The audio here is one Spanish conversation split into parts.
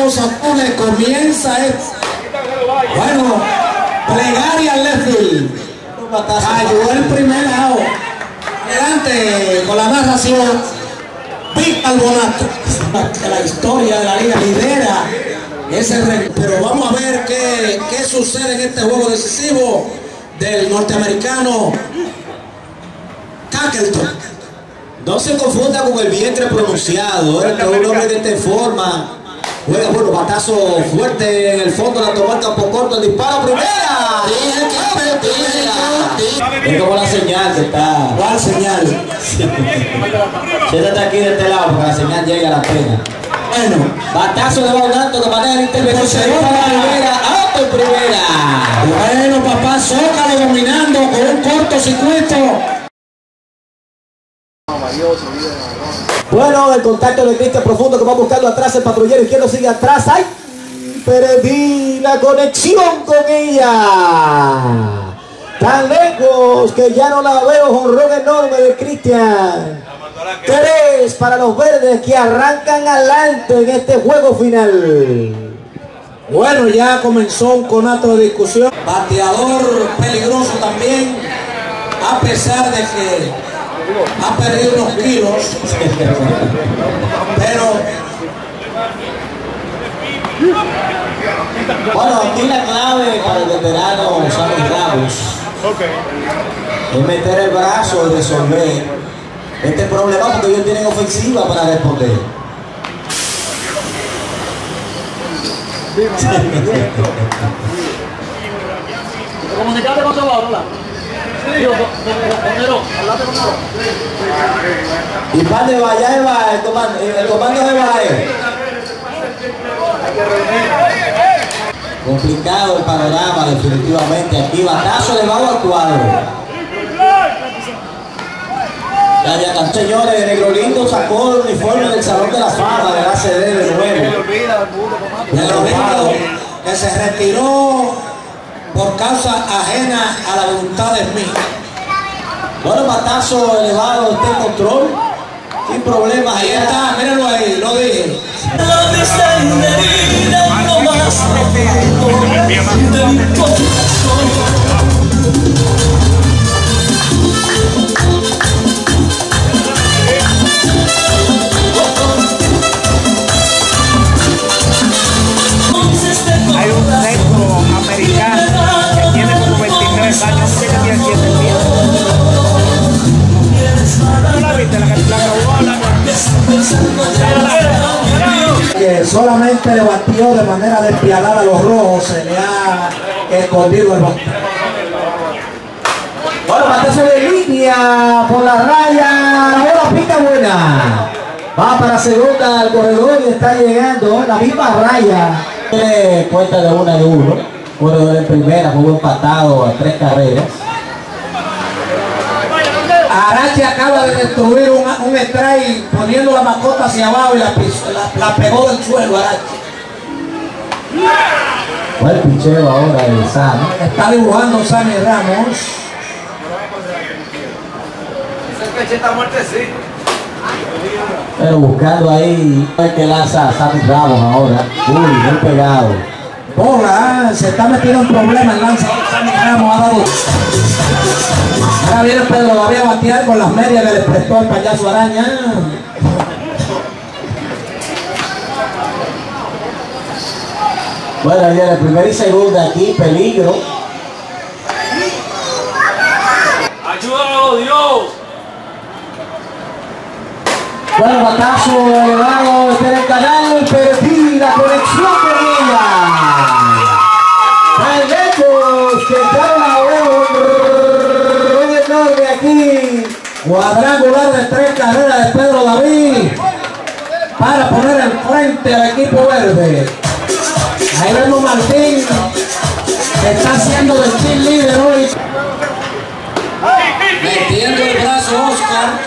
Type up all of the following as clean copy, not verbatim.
los azules comienza bueno, plegaria al left field. Cayó el primer out. Adelante con la narración Víctor Bonato, que la historia de la liga lidera ese. Pero vamos a ver qué sucede en este juego decisivo del norteamericano Cackleton. No se confunda con el vientre pronunciado, que un hombre de esta forma juega bueno, batazo fuerte en el fondo, la toma el campo corto, el disparo primera. Es como la señal que está. ¿Cuál señal? Siéntate aquí de este lado para que la señal llegue a la pena. Bueno, batazo de Bonato que maneja el intervención para la primera, auto en primera. Bueno, papá, Zócalo dominando con un cortocircuito. Bueno, el contacto de Cristian Profundo que va buscando atrás, el patrullero izquierdo sigue atrás. ¡Ay! Perdí la conexión con ella. Tan lejos que ya no la veo. Jonrón enorme de Cristian. 3 para los verdes que arrancan adelante en este juego final. Bueno, ya comenzó un conato de discusión. Bateador peligroso también, a pesar de que ha perdido unos kilos. Pero bueno, aquí la clave para el veterano Sammy Ramos es meter el brazo y resolver este problema, porque ellos tienen ofensiva para responder. Comunicate con Salvador, ¿verdad? Y pan de Valleja, el comando de Valleja. Complicado el panorama definitivamente aquí. Batazo de bajo al cuadro. Ya, señores, Negro Lindo sacó el uniforme del Salón de la Fama de la ACD de nuevo. Negro Lindo que se retiró por causa ajena a la voluntad de Smith. Bueno, batazo elevado, este control, sin problemas. Ahí está, mírenlo ahí, lo dije. Hay un centroamericano que tiene como 23 años, que tiene 7 días. ¿No la viste? Que solamente le batió de manera despiadada a los rojos, se le ha escondido el bate. Bueno, batazo de línea por la raya, la bola pica buena. Va para segunda al corredor y está llegando la misma raya. Tiene cuenta de 1-1. Corredor en primera, jugó empatado a 3 carreras. Arache acaba de destruir un strike poniendo la mascota hacia abajo y la pegó del suelo. Arache. Bueno, el picheo ahora de Sam. Está dibujando Sammy Ramos. Pero buscando ahí el que lanza Sammy Ramos ahora. Uy, muy pegado. Bola, se está metiendo en problemas el lanzador Sammy Ramos. Ha dado. Ahora viene Pedro David a batear con las medias que le prestó el payaso Araña. Bueno, ya la primera y segunda aquí, peligro. ¡Ayúdalo, Dios! Bueno, batazo elevado desde el canal, perdí la conexión con ella. Tan lejos que echaron a un enorme aquí. Cuadrangular de 3 carreras de Pedro David para poner al frente al equipo verde. Ahí vemos Martín que está haciendo de team líder hoy. Metiendo el brazo Oscar.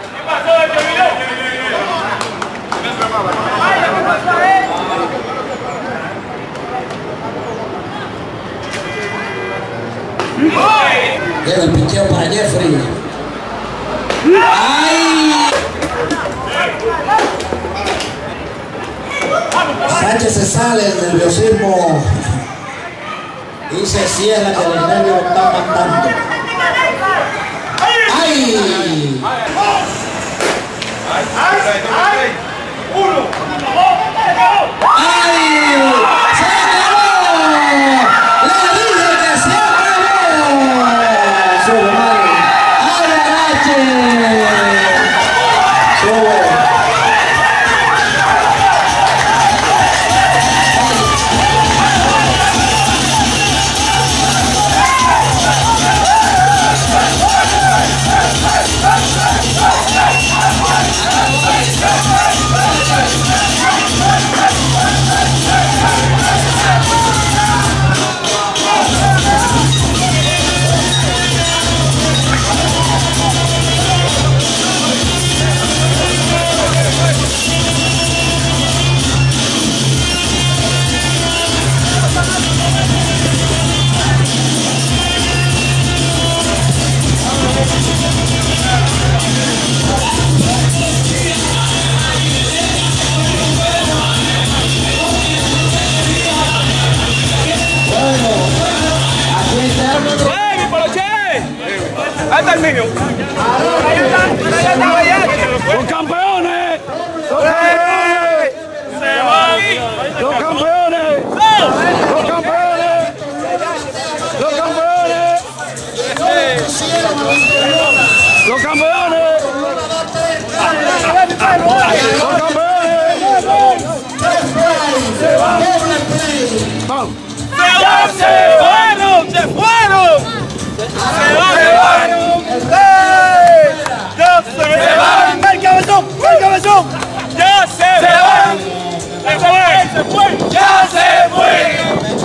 Llega el picheo para Jeffrey. ¡Ay! Sánchez se sale, el nerviosismo y se cierra, que el nervio lo está matando. ¡Ay! ¡Ay! ¡Se acabó! ¡Le dije que se acabó! ¡Ay, Arache! Ahí está el niño. ¡Los campeones! ¡Se van! ¡Los campeones! ¡Los campeones! ¡Los campeones! ¡Los campeones! ¡Los campeones! ¡Se van! ¡Se fueron! ¡Se fueron! ¡Se van! ¡Ya se van! ¡El cabezón! ¡El cabezón! ¡Ya se van! ¡Se fue! ¡Ya se fue!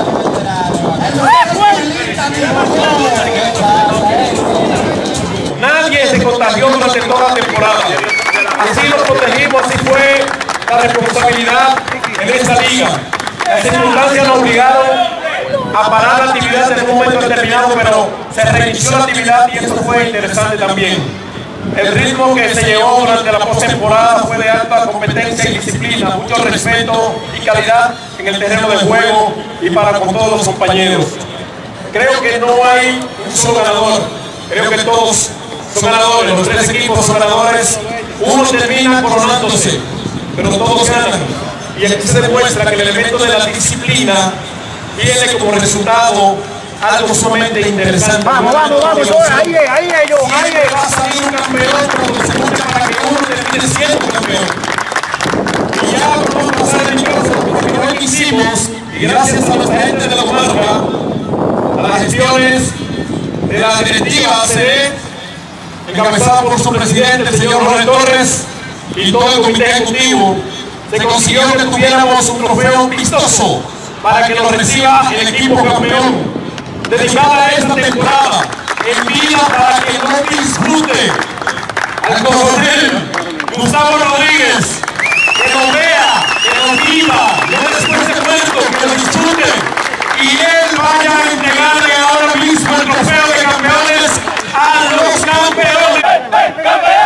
Nadie se contagió durante toda la temporada. Así lo protegimos, así fue la responsabilidad en esta liga. Las circunstancias nos obligaron a parar la actividad en un momento determinado, pero se reinició la actividad y eso fue interesante también. El ritmo que se llevó durante la postemporada fue de alta competencia y disciplina, mucho respeto y calidad en el terreno de juego y para con todos los compañeros. Creo que no hay un solo ganador, creo que todos son ganadores, los tres equipos son ganadores, uno termina coronándose, pero todos ganan. Y aquí se demuestra que el elemento de la disciplina tiene como resultado algo sumamente interesante. Vamos, ahí ellos, ahí siempre va a salir un campeón cuando se junte para que uno termine siendo campeón. Y ya vamos a pasar el micrófono que hicimos, y gracias a los agentes de la marca, a las gestiones de la directiva ACE, encabezada por su presidente, el señor Jorge Torres, y todo el comité ejecutivo, se consiguió que tuviéramos un trofeo vistoso para que lo reciba el equipo campeón, dedicada a esta temporada, en vida para que no disfrute al coronel Gustavo Rodríguez, que lo vea, que lo viva, no después de muerto, que lo disfrute, y él vaya a entregarle ahora mismo el trofeo de campeones a los campeones.